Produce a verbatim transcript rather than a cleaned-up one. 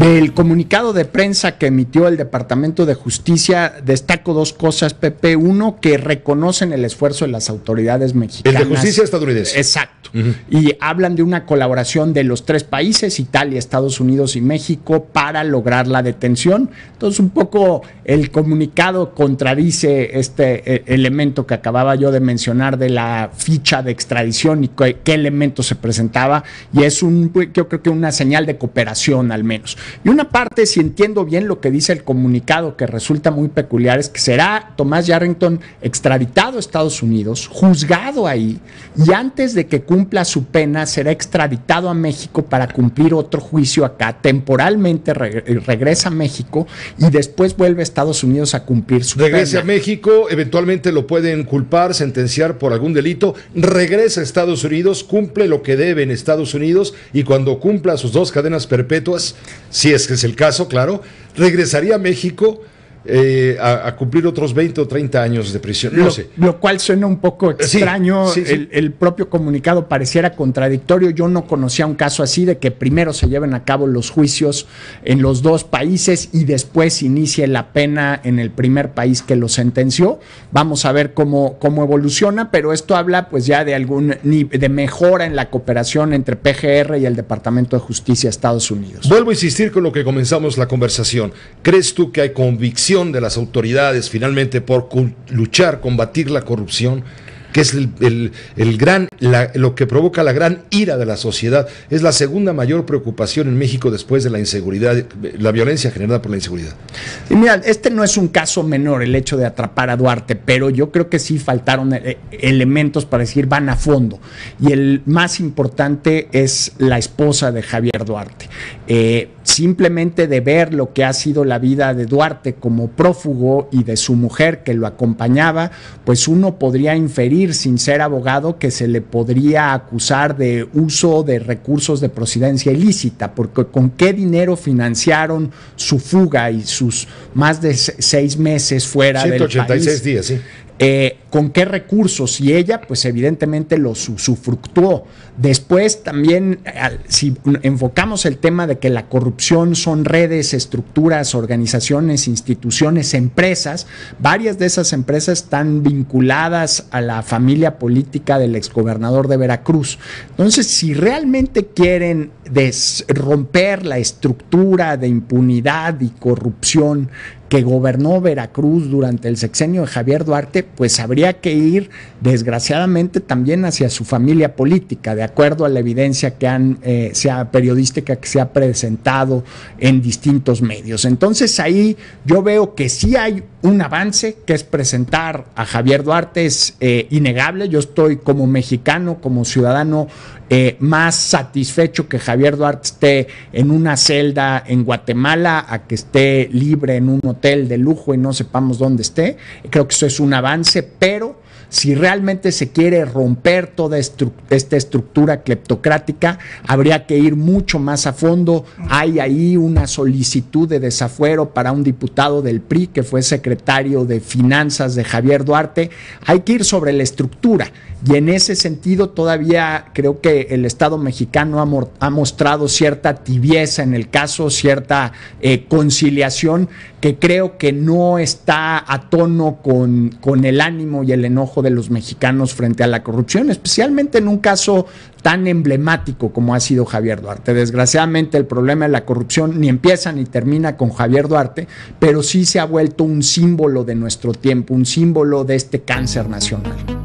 Del comunicado de prensa que emitió el Departamento de Justicia, destaco dos cosas, Pepe. Uno, que reconocen el esfuerzo de las autoridades mexicanas. El de justicia estadounidense. Exacto. Uh-huh. Y hablan de una colaboración de los tres países, Italia, Estados Unidos y México, para lograr la detención. Entonces, un poco el comunicado contradice este eh, elemento que acababa yo de mencionar de la ficha de extradición y qué, qué elemento se presentaba, y es un, yo creo que una señal de cooperación al menos. Y una parte, si entiendo bien lo que dice el comunicado, que resulta muy peculiar, es que será Tomás Yarrington extraditado a Estados Unidos, juzgado ahí, y antes de que cumpla su pena será extraditado a México para cumplir otro juicio acá, temporalmente re regresa a México y después vuelve a Estados Unidos a cumplir su regresa pena. a México, eventualmente lo pueden culpar, sentenciar por algún delito, regresa a Estados Unidos, cumple lo que debe en Estados Unidos, y cuando cumpla sus dos cadenas perpetuas, si es que es el caso, claro, regresaría a México eh, a, a cumplir otros veinte o treinta años de prisión. No lo, sé. Lo cual suena un poco extraño. Sí, sí, sí. El, el propio comunicado pareciera contradictorio. Yo no conocía un caso así, de que primero se lleven a cabo los juicios en los dos países y después inicie la pena en el primer país que lo sentenció. Vamos a ver cómo, cómo evoluciona, pero esto habla pues ya de algún de mejora en la cooperación entre P G R y el Departamento de Justicia de Estados Unidos. Vuelvo a insistir con lo que comenzamos la conversación. ¿Crees tú que hay convicción de las autoridades finalmente por luchar, combatir la corrupción, que es el, el, el gran, la, lo que provoca la gran ira de la sociedad? Es la segunda mayor preocupación en México después de la inseguridad, la violencia generada por la inseguridad. Y mira, este no es un caso menor, el hecho de atrapar a Duarte, pero yo creo que sí faltaron elementos para decir van a fondo. Y el más importante es la esposa de Javier Duarte. Eh, simplemente de ver lo que ha sido la vida de Duarte como prófugo y de su mujer que lo acompañaba, pues uno podría inferir, sin ser abogado, que se le podría acusar de uso de recursos de procedencia ilícita, porque con qué dinero financiaron su fuga y sus más de seis meses fuera del país. ciento ochenta y seis días, sí. Eh, ¿Con qué recursos? Y ella, pues evidentemente lo usufructuó. Después también, si enfocamos el tema de que la corrupción son redes, estructuras, organizaciones, instituciones, empresas, varias de esas empresas están vinculadas a la familia política del exgobernador de Veracruz. Entonces, si realmente quieren romper la estructura de impunidad y corrupción que gobernó Veracruz durante el sexenio de Javier Duarte, pues habría que ir desgraciadamente también hacia su familia política, de acuerdo a la evidencia que han, eh, sea periodística que se ha presentado en distintos medios. Entonces ahí yo veo que sí hay un avance, que es presentar a Javier Duarte, es eh, innegable. Yo estoy como mexicano, como ciudadano, Eh, más satisfecho que Javier Duarte esté en una celda en Guatemala a que esté libre en un hotel de lujo y no sepamos dónde esté. Creo que eso es un avance, pero si realmente se quiere romper toda estru esta estructura cleptocrática, habría que ir mucho más a fondo. Hay ahí una solicitud de desafuero para un diputado del P R I que fue secretario de Finanzas de Javier Duarte. Hay que ir sobre la estructura. Y en ese sentido todavía creo que el Estado mexicano ha, ha mostrado cierta tibieza en el caso, cierta eh, conciliación que creo que no está a tono con, con el ánimo y el enojo de los mexicanos frente a la corrupción, especialmente en un caso tan emblemático como ha sido Javier Duarte. Desgraciadamente el problema de la corrupción ni empieza ni termina con Javier Duarte, pero sí se ha vuelto un símbolo de nuestro tiempo, un símbolo de este cáncer nacional.